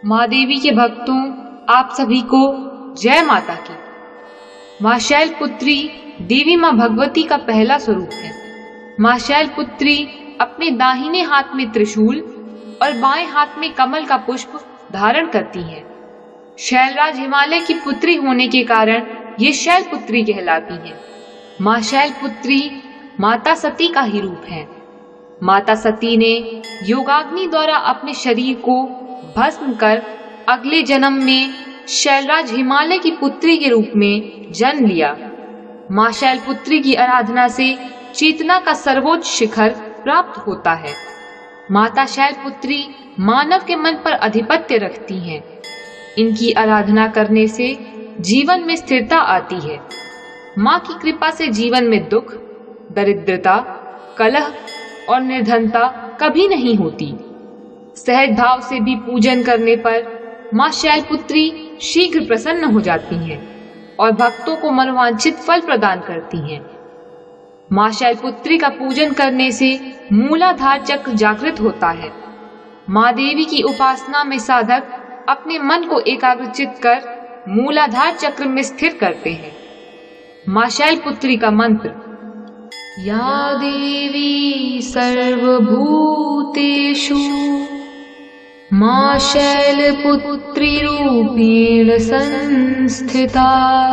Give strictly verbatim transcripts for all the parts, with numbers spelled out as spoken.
माँ देवी के भक्तों, आप सभी को जय माता की। माँ शैलपुत्री देवी माँ भगवती का पहला स्वरूप है। माँ शैलपुत्री अपने दाहिने हाथ में त्रिशूल और बाएं हाथ में कमल का पुष्प धारण करती हैं। शैलराज हिमालय की पुत्री होने के कारण ये शैलपुत्री कहलाती हैं। माँ शैलपुत्री माता सती का ही रूप है। माता सती ने योगाग्नि द्वारा अपने शरीर को भस्म कर अगले जन्म में शैलराज हिमालय की पुत्री के रूप में जन्म लिया। माँ शैलपुत्री की आराधना से चेतना का सर्वोच्च शिखर प्राप्त होता है। माता शैलपुत्री मानव के मन पर अधिपत्य रखती हैं। इनकी आराधना करने से जीवन में स्थिरता आती है। माँ की कृपा से जीवन में दुख, दरिद्रता, कलह और निर्धनता कभी नहीं होती। सहज भाव से भी पूजन करने पर माँ शैलपुत्री शीघ्र प्रसन्न हो जाती हैं और भक्तों को मनोवांछित फल प्रदान करती हैं। माँ शैलपुत्री का पूजन करने से मूलाधार चक्र जागृत होता है। माँ देवी की उपासना में साधक अपने मन को एकाग्रचित कर मूलाधार चक्र में स्थिर करते हैं। माँ शैलपुत्री का मंत्र: या देवी सर्वभूतेषु माँ शैलपुत्री रूपेण संस्थिता,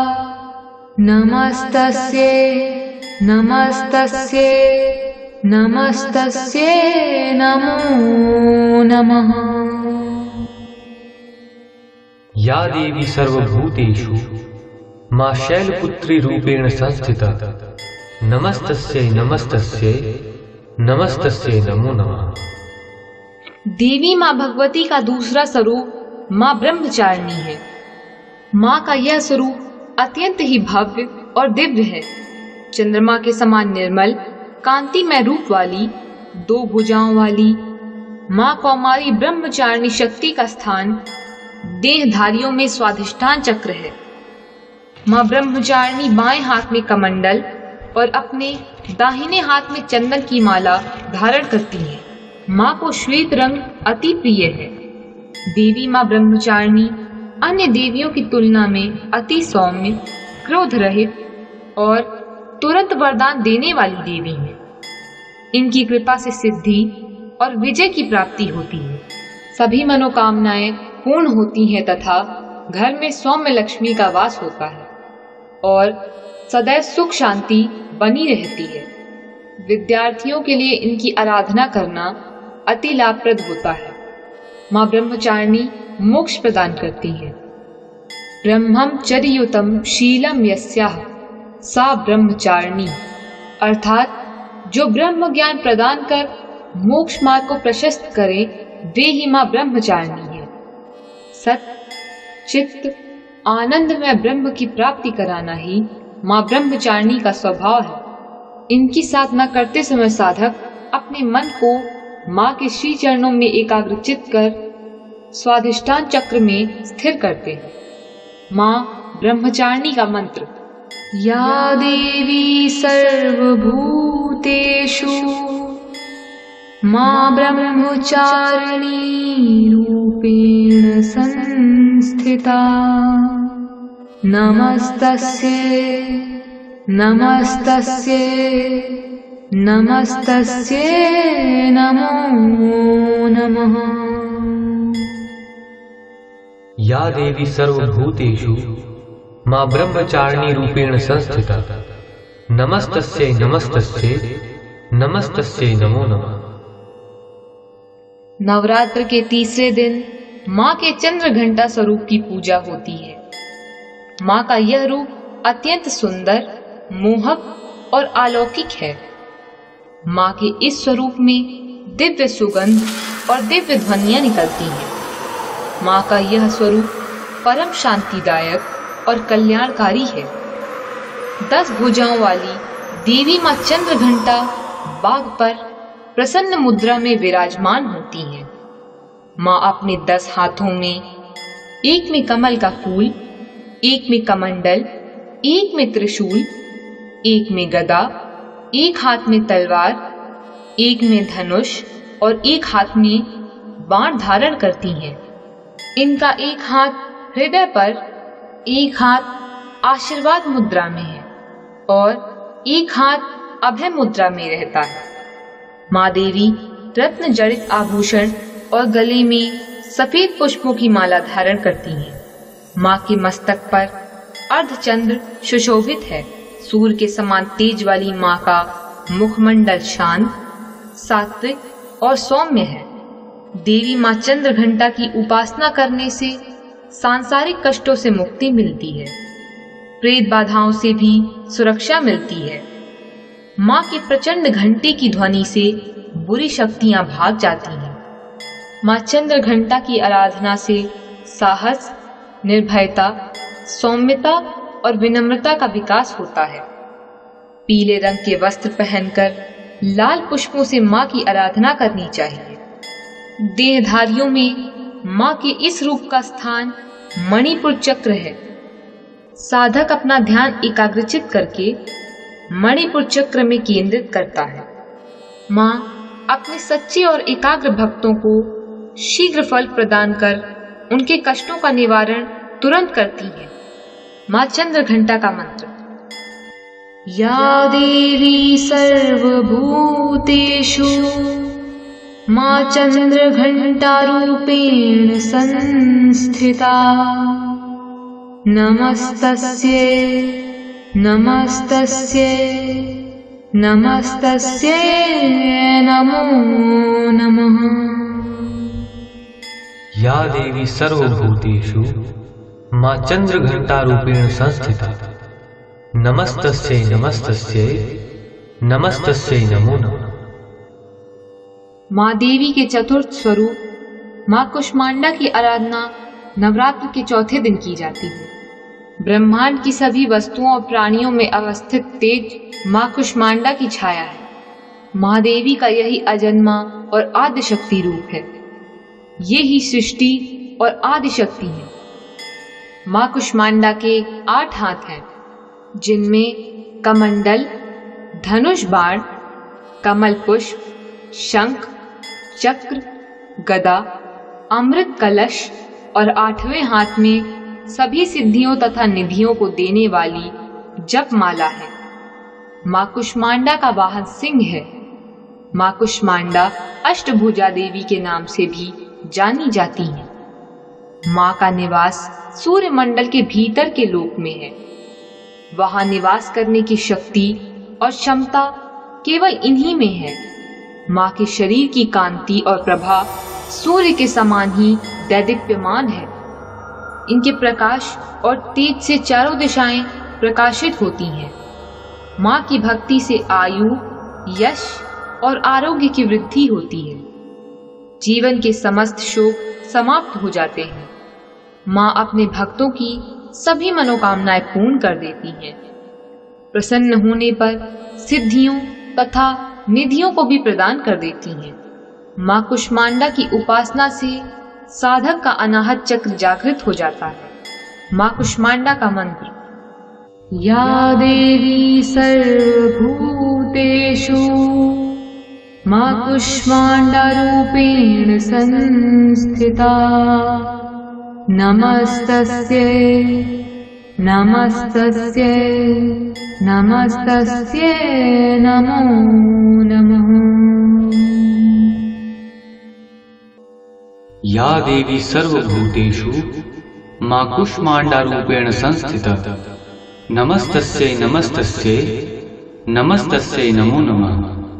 नमस्तस्यै नमस्तस्यै नमस्तस्यै नमो नमः। या देवी सर्वभूतेषु माँ शैलपुत्री रूपेण संस्थिता, नमस्तस्यै नमस्तस्यै नमस्तस्यै नमो नमः। देवी माँ भगवती का दूसरा स्वरूप माँ ब्रह्मचारिणी है। माँ का यह स्वरूप अत्यंत ही भव्य और दिव्य है। चंद्रमा के समान निर्मल कांतिमय रूप वाली, दो भुजाओं वाली माँ कौमारी ब्रह्मचारिणी शक्ति का स्थान देहधारियों में स्वाधिष्ठान चक्र है। माँ ब्रह्मचारिणी बाएं हाथ में कमंडल और अपने दाहिने हाथ में चंदन की माला धारण करती हैं। माँ को श्वेत रंग अति प्रिय है। देवी माँ ब्रह्मचारिणी अन्य देवियों की तुलना में अति सौम्य, क्रोध रहित और तुरंत वरदान देने वाली देवी है। इनकी कृपा से सिद्धि और विजय की प्राप्ति होती है। सभी मनोकामनाएं पूर्ण होती हैं तथा घर में सौम्य लक्ष्मी का वास होता है और सदैव सुख शांति बनी रहती है। विद्यार्थियों के लिए इनकी आराधना करना अति लाभप्रद होता है। माँ ब्रह्मचारिणी मोक्ष प्रदान करती है। ब्रह्मचर्युतम शीलम यस्याह सा ब्रह्मचारिणी, अर्थात जो ब्रह्म ज्ञान प्रदान कर मोक्ष मार्ग को प्रशस्त करे वे ही माँ ब्रह्मचारिणी है। सत्य, चित्त, आनंद में ब्रह्म की प्राप्ति कराना ही माँ ब्रह्मचारिणी का स्वभाव है। इनकी साधना करते समय साधक अपने मन को माँ के श्री चरणों में एकाग्रचित कर स्वाधिष्ठान चक्र में स्थिर करते हैं। माँ ब्रह्मचारिणी का मंत्र: या देवी सर्वभूतेषु माँ ब्रह्मचारिणी रूपेण संस्थिता, नमस्तस्यै नमस्तस्यै नमस्तस्यै नमो नमः। या देवी सर्वभूतेषु माँ ब्रह्मचारिणी रूपेण संस्थिता, नमस्तस्यै नमस्तस्यै नमस्तस्यै नमो नमः। नवरात्र के तीसरे दिन माँ के चंद्र घंटा स्वरूप की पूजा होती है। माँ का यह रूप अत्यंत सुंदर, मोहक और अलौकिक है। माँ के इस स्वरूप में दिव्य सुगंध और दिव्य ध्वनियां निकलती हैं। माँ का यह स्वरूप परम शांतिदायक और कल्याणकारी है। दस भुजाओं वाली देवी माँ चंद्र घंटा बाघ पर प्रसन्न मुद्रा में विराजमान होती हैं। माँ अपने दस हाथों में, एक में कमल का फूल, एक में कमंडल, एक में त्रिशूल, एक में गदा, एक हाथ में तलवार, एक में धनुष और एक हाथ में बाण धारण करती हैं। इनका एक हाथ हृदय पर, एक हाथ आशीर्वाद मुद्रा में है और एक हाथ अभय मुद्रा में रहता है। माँ देवी रत्न जड़ित आभूषण और गले में सफेद पुष्पों की माला धारण करती हैं। माँ के मस्तक पर अर्धचंद्र सुशोभित है। सूर्य के समान तेज वाली माँ का मुखमंडल शांत, सात्विक और सौम्य है। देवी माँ चंद्र घंटा की उपासना करने से सांसारिक कष्टों से मुक्ति मिलती है, प्रेत बाधाओं से भी सुरक्षा मिलती है। माँ के प्रचंड घंटे की ध्वनि से बुरी शक्तियां भाग जाती हैं। माँ चंद्र घंटा की आराधना से साहस, निर्भयता, सौम्यता और विनम्रता का विकास होता है। पीले रंग के वस्त्र पहनकर लाल पुष्पों से माँ की आराधना करनी चाहिए। देहधारियों में माँ के इस रूप का स्थान मणिपुर चक्र है। साधक अपना ध्यान एकाग्रचित करके मणिपुर चक्र में केंद्रित करता है। माँ अपने सच्चे और एकाग्र भक्तों को शीघ्र फल प्रदान कर उनके कष्टों का निवारण तुरंत करती है। माँ चंद्र घंटा का मंत्र। या देवी सर्वभूतेषु माँ चंद्र घंटा रूपेण संस्थिता, नमस्तस्यै नमस्तस्यै नमस्तस्यै नमो नमः। या देवी सर्वभूतेषु माँ चंद्र घंटा रूपेण संस्थिता, नमस्तस्यै नमस्तस्यै नमस्तस्यै नमो नमः। माँ देवी के चतुर्थ स्वरूप माँ कुष्मांडा की आराधना नवरात्र के चौथे दिन की जाती है। ब्रह्मांड की सभी वस्तुओं और प्राणियों में अवस्थित तेज माँ कुष्मांडा की छाया है। माँ देवी का यही अजन्मा और आदि शक्ति रूप है। ये ही सृष्टि और आदि शक्ति है। माँ कुष्मांडा के आठ हाथ हैं, जिनमें कमंडल, धनुष बाण, कमल पुष्प, शंख, चक्र, गदा, अमृत कलश और आठवें हाथ में सभी सिद्धियों तथा निधियों को देने वाली जप माला है। माँ कुष्मांडा का वाहन सिंह है। माँ कुष्मांडा अष्टभुजा देवी के नाम से भी जानी जाती है। माँ का निवास सूर्य मंडल के भीतर के लोक में है। वहां निवास करने की शक्ति और क्षमता केवल इन्हीं में है। माँ के शरीर की कांति और प्रभा सूर्य के समान ही दैदीप्यमान है। इनके प्रकाश और तेज से चारों दिशाएं प्रकाशित होती हैं। माँ की भक्ति से आयु, यश और आरोग्य की वृद्धि होती है। जीवन के समस्त शोक समाप्त हो जाते हैं। माँ अपने भक्तों की सभी मनोकामनाएं पूर्ण कर देती हैं। प्रसन्न होने पर सिद्धियों तथा निधियों को भी प्रदान कर देती हैं। माँ कुष्मांडा की उपासना से साधक का अनाहत चक्र जागृत हो जाता है। माँ कुष्मांडा का मंत्र। या देवी सर्वभूतेषु माँ कुष्मांडा रूपेण संस्थिता, नमस्तस्यै नमस्तस्यै नमस्तस्यै नमो नमः। या देवी सर्वभूतेषु माँ कुष्मांडा रूपेण संस्थिता, नमस्तस्यै नमस्तस्यै नमस्तस्यै नमो नमः।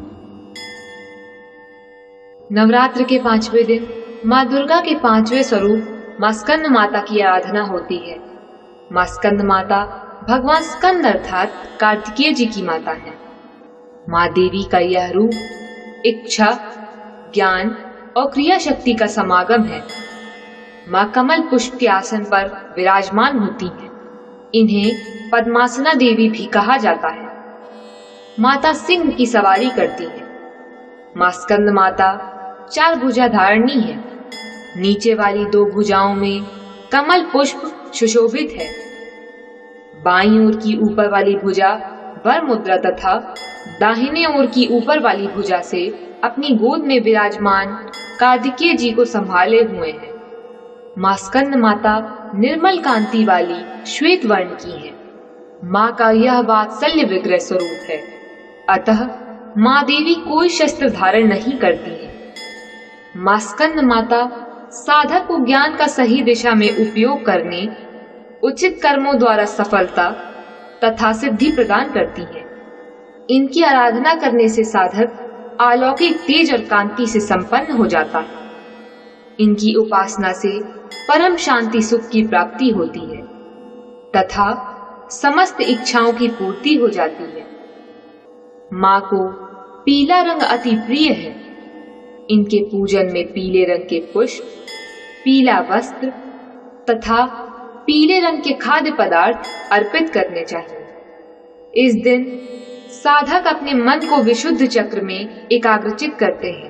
नवरात्र के पांचवें दिन माँ दुर्गा के पांचवें स्वरूप माँ स्कंद माता की आराधना होती है। माँ स्कंद माता भगवान स्कंद अर्थात कार्तिकेय जी की माता है। माँ देवी का यह रूप इच्छा, ज्ञान और क्रिया शक्ति का समागम है। माँ कमल पुष्प के आसन पर विराजमान होती हैं। इन्हें पद्मासना देवी भी कहा जाता है। माता सिंह की सवारी करती है। माँ स्कंद माता चार भुजा धारणी है। नीचे वाली दो भुजाओं में कमल पुष्प सुशोभित है। बाईं ओर की ऊपर वाली भुजा वर मुद्रा तथा दाहिने ओर की ऊपर वाली भुजा से अपनी गोद में विराजमान कार्तिकेय जी को संभाले हुए हैं। माँ स्कंद माता निर्मल कांति वाली श्वेत वर्ण की है। माँ का यह वात्सल्य विग्रह स्वरूप है, अतः माँ देवी कोई शस्त्र धारण नहीं करती है। माँ स्कंद माता साधक को ज्ञान का सही दिशा में उपयोग करने, उचित कर्मों द्वारा सफलता तथा सिद्धि प्रदान करती है। इनकी आराधना करने से साधक अलौकिक तेज और कांति से संपन्न हो जाता है। इनकी उपासना से परम शांति सुख की प्राप्ति होती है तथा समस्त इच्छाओं की पूर्ति हो जाती है। माँ को पीला रंग अति प्रिय है। इनके पूजन में पीले रंग के पुष्प, पीला वस्त्र तथा पीले रंग के खाद्य पदार्थ अर्पित करने चाहिए। इस दिन साधक अपने मन को विशुद्ध चक्र में एकाग्रचित करते हैं।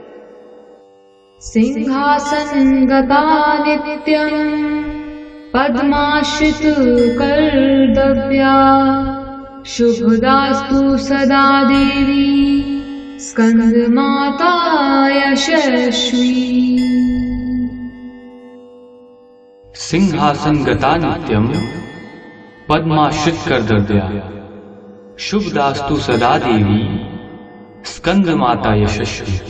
सिंहासन गता नित्यं पद्माश्रित कर्तव्या शुभदास्तु सदा देवी स्कंद माता यशस्वी। सिंहासन गता नित्यम पद्माश्रित कर्तव्या शुभदास्तु सदा देवी स्कंद माता यशस्वी।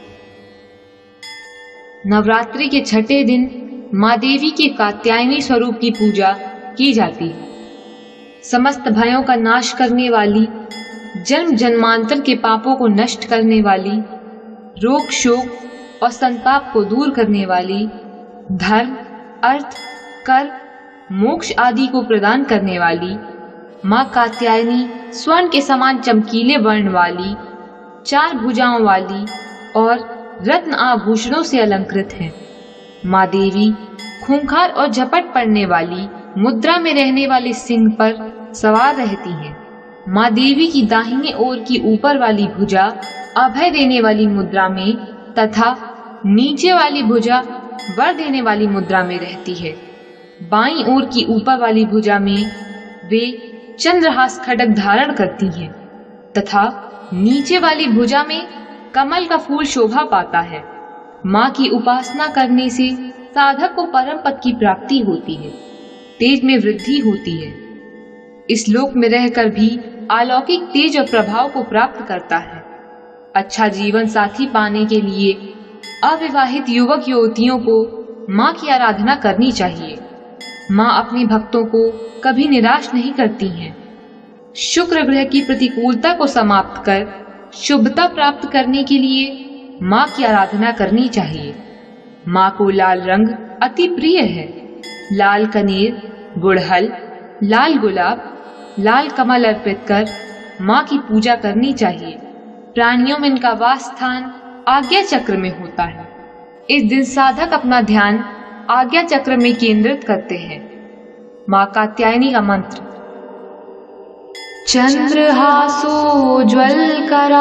नवरात्रि के छठे दिन माँ देवी के कात्यायनी स्वरूप की पूजा की जाती है। समस्त भयों का नाश करने वाली, जन्म जन्मांतर के पापों को नष्ट करने वाली, रोग शोक और संताप को दूर करने वाली, धर्म अर्थ कर मोक्ष आदि को प्रदान करने वाली माँ कात्यायनी स्वर्ण के समान चमकीले वर्ण वाली, चार भुजाओं वाली और रत्न आभूषणों से अलंकृत है। माँ देवी खूंखार और झपट पड़ने वाली मुद्रा में रहने वाले सिंह पर सवार रहती हैं। माँ देवी की दाहिने ओर की ऊपर वाली भुजा अभय देने वाली मुद्रा में तथा नीचे वाली भुजा वर देने वाली मुद्रा में रहती है। बाईं ओर की ऊपर वाली भुजा में वे चंद्रहास खड्ग धारण करती हैं तथा नीचे वाली भुजा में कमल का फूल शोभा पाता है। माँ की उपासना करने से साधक को परम पद की प्राप्ति होती है, तेज में वृद्धि होती है। इस लोक में रहकर भी अलौकिक तेज और प्रभाव को प्राप्त करता है। अच्छा जीवन साथी पाने के लिए अविवाहित युवक युवतियों को माँ की आराधना करनी चाहिए। माँ अपने भक्तों को कभी निराश नहीं करती हैं। शुक्र ग्रह की प्रतिकूलता को समाप्त कर शुभता प्राप्त करने के लिए माँ की आराधना करनी चाहिए। माँ को लाल रंग अति प्रिय है। लाल कनेर, गुड़हल, लाल गुलाब, लाल कमल अर्पित कर माँ की पूजा करनी चाहिए। प्राणियों में इनका वास स्थान आज्ञा चक्र में होता है। इस दिन साधक अपना ध्यान आज्ञा चक्र में केंद्रित करते हैं। माँ कात्यायनी का मंत्र। चंद्रहासोज्ज्वलकरा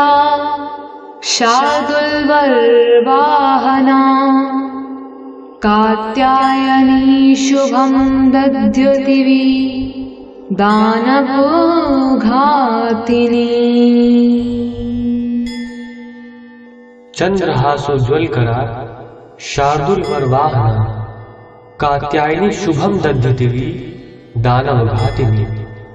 शार्दूलवर्वाहना कात्यायनी शुभं दद्योतिवी दानवघातिनी। चंद्रहासोज्ज्वलकरा शार्दूलवर्वाहना कात्यायनी शुभम दद्योतिवी दानवघातिनी।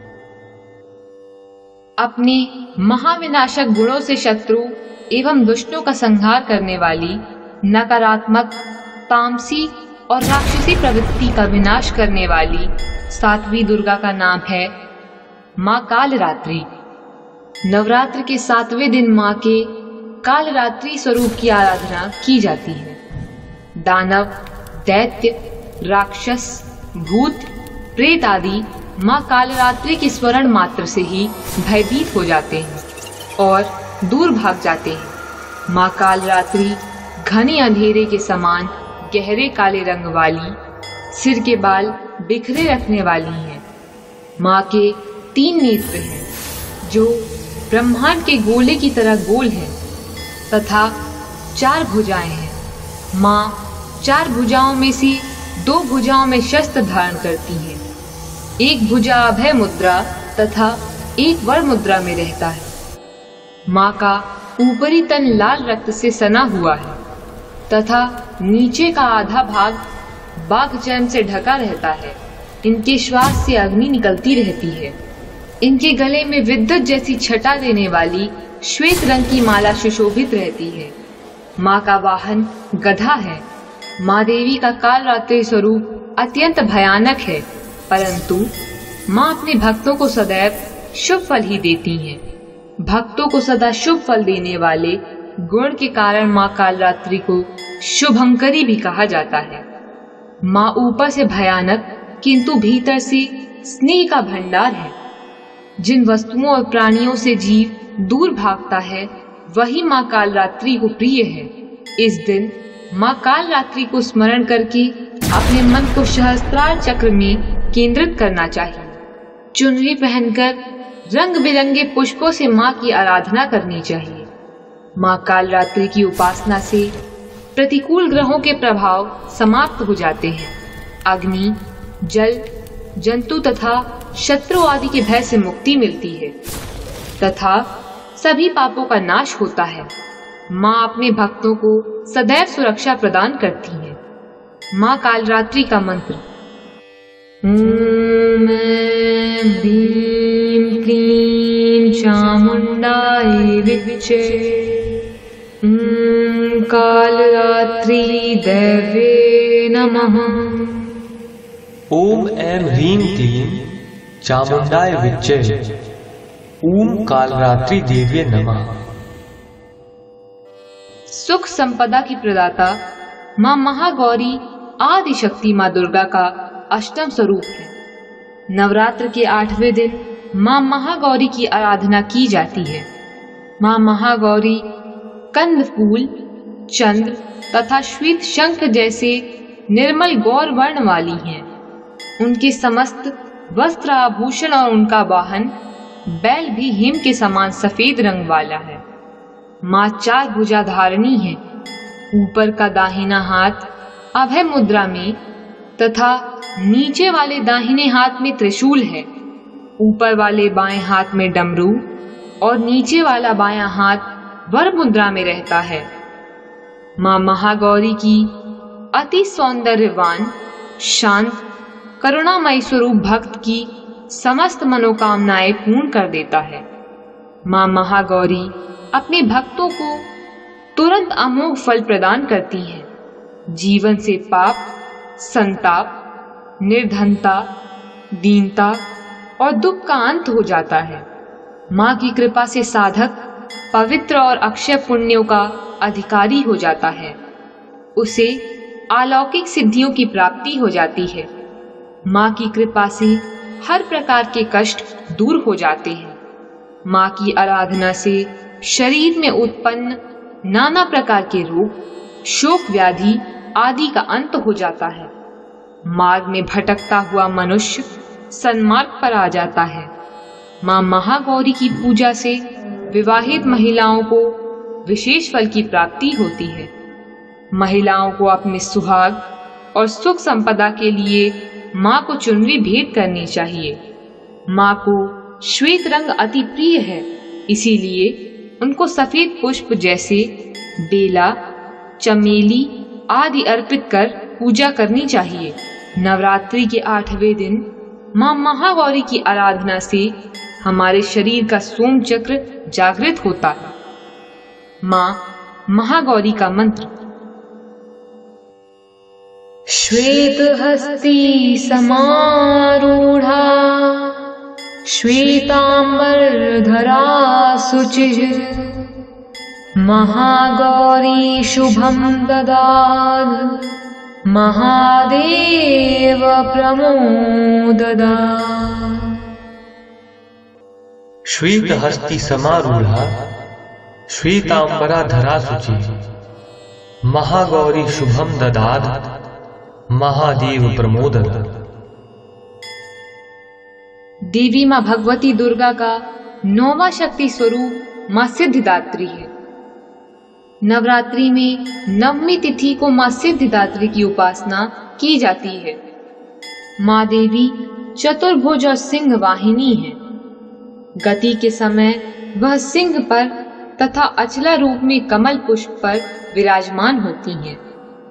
अपने महाविनाशक गुणों से शत्रु एवं दुष्टों का संहार करने वाली नकारात्मक, तामसी और राक्षसी प्रवृत्ति का विनाश करने वाली सातवीं दुर्गा का नाम है माँ कालरात्रि। नवरात्र के सातवें दिन माँ के कालरात्रि स्वरूप की आराधना की जाती है। दानव, दैत्य, राक्षस, भूत, प्रेत आदि माँ कालरात्रि के स्वरण मात्र से ही भयभीत हो जाते हैं और दूर भाग जाते हैं। माँ कालरात्रि घने अंधेरे के समान गहरे काले रंग वाली, सिर के बाल बिखरे रखने वाली हैं। माँ के तीन नेत्र हैं जो ब्रह्मांड के गोले की तरह गोल हैं तथा चार भुजाएं हैं। माँ चार भुजाओं में से दो भुजाओं में शस्त्र धारण करती हैं। एक भुजा अभय मुद्रा तथा एक वर मुद्रा में रहता है। माँ का ऊपरी तन लाल रक्त से सना हुआ है तथा नीचे का आधा भाग बाघ चर्म से ढका रहता है। इनके श्वास से अग्नि निकलती रहती है। इनके गले में विद्युत जैसी छटा देने वाली श्वेत रंग की माला सुशोभित रहती है। माँ का वाहन गधा है। माँ देवी का कालरात्रि स्वरूप अत्यंत भयानक है, परंतु माँ अपने भक्तों को सदैव शुभ फल ही देती हैं। भक्तों को सदा शुभ फल देने वाले गुण के कारण माँ कालरात्रि को शुभंकरी भी कहा जाता है। माँ ऊपर से भयानक किंतु भीतर से स्नेह का भंडार है। जिन वस्तुओं और प्राणियों से जीव दूर भागता है वही माँ कालरात्रि को प्रिय है। इस दिन माँ कालरात्रि को स्मरण करके अपने मन को सहस्त्रार चक्र में केंद्रित करना चाहिए। चुनरी पहनकर रंग बिरंगे पुष्पों से माँ की आराधना करनी चाहिए। माँ कालरात्रि की उपासना से प्रतिकूल ग्रहों के प्रभाव समाप्त हो जाते हैं। अग्नि, जल, जंतु तथा शत्रु आदि के भय से मुक्ति मिलती है तथा सभी पापों का नाश होता है। माँ अपने भक्तों को सदैव सुरक्षा प्रदान करती है। माँ कालरात्रि का मंत्र ओम भीम क्लीं चामुंडाय विच्चे ओम कालरात्रि देवे नमः। ओम ऐं ह्रीं क्लीं चामुंडाय विच्चे ओम कालरात्रि देव्ये नमः। सुख संपदा की प्रदाता माँ महागौरी आदि शक्ति माँ दुर्गा का अष्टम स्वरूप है। नवरात्र के आठवें दिन माँ महागौरी की आराधना की जाती है। माँ महागौरी कंद फूल, चंद्र तथा श्वेत शंख जैसे निर्मल गौर वर्ण वाली हैं। उनके समस्त वस्त्र आभूषण और उनका वाहन बैल भी हिम के समान सफेद रंग वाला है। माँ चार भुजा धारणी है। ऊपर का दाहिना हाथ अभय मुद्रा में तथा नीचे वाले दाहिने हाथ में त्रिशूल है। ऊपर वाले बाएं हाथ में डमरू और नीचे वाला बायां हाथ वर मुद्रा में रहता है। माँ महागौरी की अति सौंदर्यवान, शांत, करुणामय स्वरूप भक्त की समस्त मनोकामनाएं पूर्ण कर देता है। माँ महागौरी अपने भक्तों को तुरंत अमोघ फल प्रदान करती है। जीवन से पाप, संताप, निर्धनता, दीनता और दुख का अंत हो जाता है। माँ की कृपा से साधक पवित्र और अक्षय पुण्यों का अधिकारी हो जाता है। उसे अलौकिक सिद्धियों की प्राप्ति हो जाती है। माँ की कृपा से हर प्रकार के कष्ट दूर हो जाते हैं। माँ की आराधना से शरीर में उत्पन्न नाना प्रकार के रोग, शोक, व्याधि आदि का अंत हो जाता है। मार्ग में भटकता हुआ मनुष्य सन्मार्ग पर आ जाता है। माँ महागौरी की पूजा से विवाहित महिलाओं को विशेष फल की प्राप्ति होती है। महिलाओं को अपने सुहाग और सुख संपदा के लिए माँ को चुनरी भेंट करनी चाहिए। माँ को श्वेत रंग अति प्रिय है, इसीलिए उनको सफेद पुष्प जैसे बेला, चमेली आदि अर्पित कर पूजा करनी चाहिए। नवरात्रि के आठवें दिन माँ महागौरी की आराधना से हमारे शरीर का सोम चक्र जागृत होता है। माँ महागौरी का मंत्र श्वेत हस्ती समारूढ़ा श्वेतांबर धरा शुचिः महागौरी शुभम ददाद महादेव प्रमोददा। श्वेत हस्ती समारूढ़ा श्वेतांबरा धरा शुचि महागौरी शुभम ददाद महादेव प्रमोददा। देवी माँ भगवती दुर्गा का नौवां शक्ति स्वरूप माँ सिद्धिदात्री है। नवरात्रि में नवमी तिथि को माँ सिद्धिदात्री की उपासना की जाती है। माँ देवी चतुर्भुज और सिंह वाहिनी है। गति के समय वह सिंह पर तथा अचला रूप में कमल पुष्प पर विराजमान होती हैं।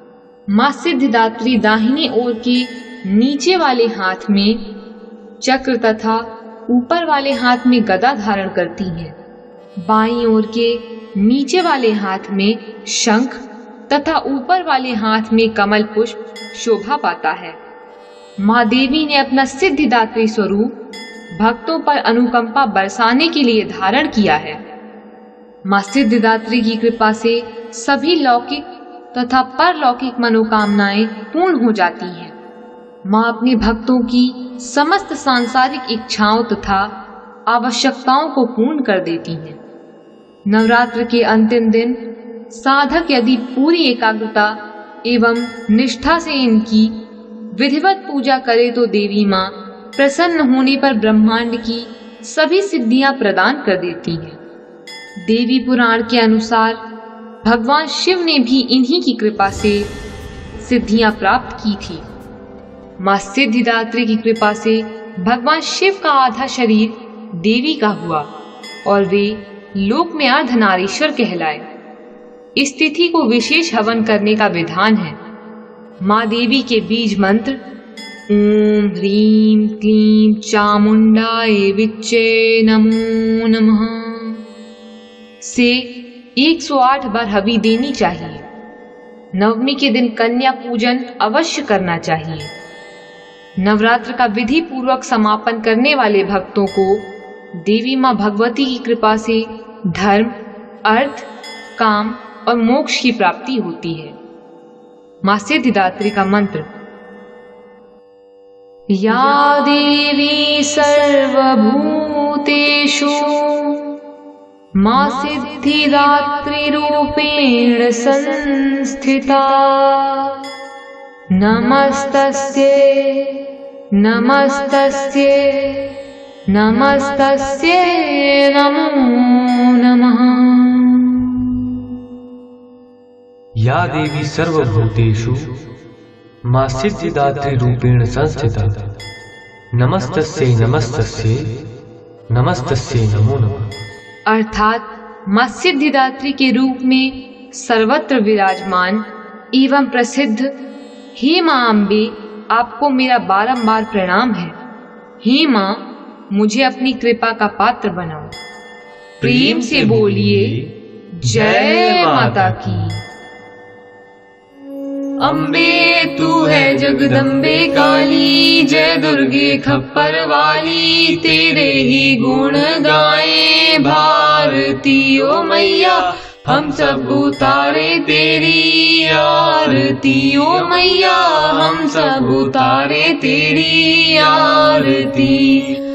माँ सिद्धिदात्री दाहिनी ओर के नीचे वाले हाथ में चक्र तथा ऊपर वाले हाथ में गदा धारण करती हैं। बाईं ओर के नीचे वाले हाथ में शंख तथा ऊपर वाले हाथ में कमल पुष्प शोभा पाता है। माँ देवी ने अपना सिद्धिदात्री स्वरूप भक्तों पर अनुकंपा बरसाने के लिए धारण किया है। माँ सिद्धिदात्री की कृपा से सभी लौकिक तथा परलौकिक मनोकामनाएं पूर्ण हो जाती हैं। माँ अपने भक्तों की समस्त सांसारिक इच्छाओं तथा आवश्यकताओं को पूर्ण कर देती हैं। नवरात्र के अंतिम दिन साधक यदि पूरी एकाग्रता एवं निष्ठा से इनकी विधिवत पूजा करे तो देवी माँ प्रसन्न होने पर ब्रह्मांड की सभी सिद्धियां प्रदान कर देती हैं। देवी पुराण के अनुसार भगवान शिव ने भी इन्हीं की कृपा से सिद्धियां प्राप्त की थी। माँ सिद्धिदात्री की कृपा से भगवान शिव का आधा शरीर देवी का हुआ और वे लोक में अर्धनारीश्वर कहलाए। इस तिथि को विशेष हवन करने का विधान है। माँ देवी के बीज मंत्र ओम ह्रीं क्लीं चामुंडाय विच्चे नमो नमः से एक सौ आठ बार हवि देनी चाहिए। नवमी के दिन कन्या पूजन अवश्य करना चाहिए। नवरात्र का विधि पूर्वक समापन करने वाले भक्तों को देवी माँ भगवती की कृपा से धर्म, अर्थ, काम और मोक्ष की प्राप्ति होती है। माँ सिद्धिदात्री का मंत्र या देवी सर्वभूतेषु माँ सिद्धिदात्री रूपेण संस्थिता नमस्तस्यै नमस्तस्यै नमस्तस्यै नमो नमः। या देवी सर्वभूतेषु माँ सिद्धिदात्री रूपेण संस्थिता नमस्तस्यै नमस्तस्यै नमस्तस्यै नमो नमः। अर्थात माँ सिद्धिदात्री के रूप में सर्वत्र विराजमान एवं प्रसिद्ध हे माँ अम्बे, आपको मेरा बारंबार प्रणाम है। हे माँ, मुझे अपनी कृपा का पात्र बनाओ। प्रेम से बोलिए जय माता की। अम्बे तू है जगदम्बे काली, जय दुर्गे खप्पर वाली, तेरे ही गुण गाए भारती ओ मैया, हम सब उतारे तेरी आरती ओ मैया, हम सब उतारे तेरी आरती।